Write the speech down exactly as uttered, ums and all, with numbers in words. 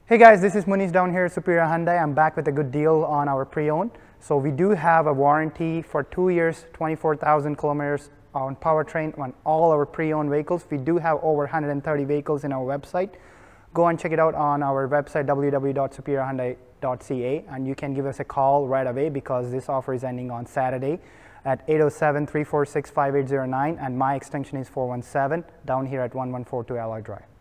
Hey guys, this is Muniz down here at Superior Hyundai. I'm back with a good deal on our pre-owned. So we do have a warranty for two years, twenty-four thousand kilometers on powertrain on all our pre-owned vehicles. We do have over one hundred thirty vehicles in our website. Go and check it out on our website w w w dot superior hyundai dot c a, and you can give us a call right away because this offer is ending on Saturday at eight oh seven, three four six, five eight zero nine, and my extension is four one seven down here at one one four two Alloy Drive.